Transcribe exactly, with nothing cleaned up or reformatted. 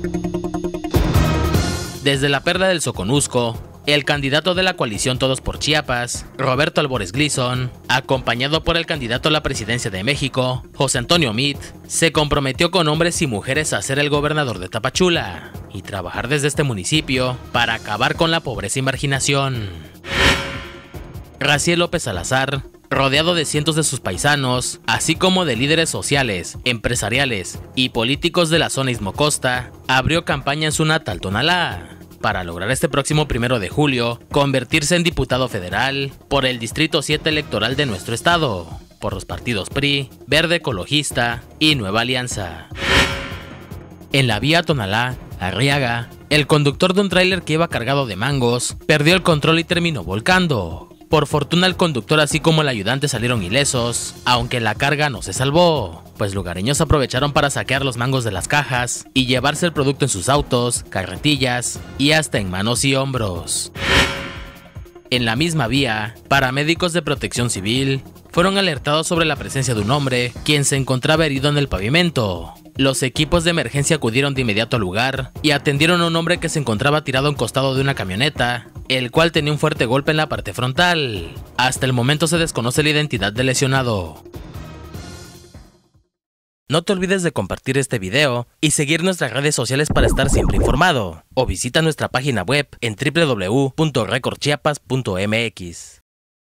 Desde la Perla del Soconusco, el candidato de la coalición Todos por Chiapas, Roberto Albores Gleason, acompañado por el candidato a la presidencia de México, José Antonio Meade, se comprometió con hombres y mujeres a ser el gobernador de Tapachula y trabajar desde este municipio para acabar con la pobreza y marginación. Raciel López Salazar, rodeado de cientos de sus paisanos, así como de líderes sociales, empresariales y políticos de la zona Istmo-Costa, abrió campaña en su natal Tonalá, para lograr este próximo primero de julio convertirse en diputado federal por el Distrito siete electoral de nuestro estado, por los partidos P R I, Verde Ecologista y Nueva Alianza. En la vía Tonalá, Arriaga, el conductor de un tráiler que iba cargado de mangos perdió el control y terminó volcando. Por fortuna el conductor así como el ayudante salieron ilesos, aunque la carga no se salvó, pues lugareños aprovecharon para saquear los mangos de las cajas y llevarse el producto en sus autos, carretillas y hasta en manos y hombros. En la misma vía, paramédicos de Protección Civil fueron alertados sobre la presencia de un hombre quien se encontraba herido en el pavimento. Los equipos de emergencia acudieron de inmediato al lugar y atendieron a un hombre que se encontraba tirado a un costado de una camioneta, el cual tenía un fuerte golpe en la parte frontal. Hasta el momento se desconoce la identidad del lesionado. No te olvides de compartir este video y seguir nuestras redes sociales para estar siempre informado, o visita nuestra página web en w w w punto record chiapas punto m x.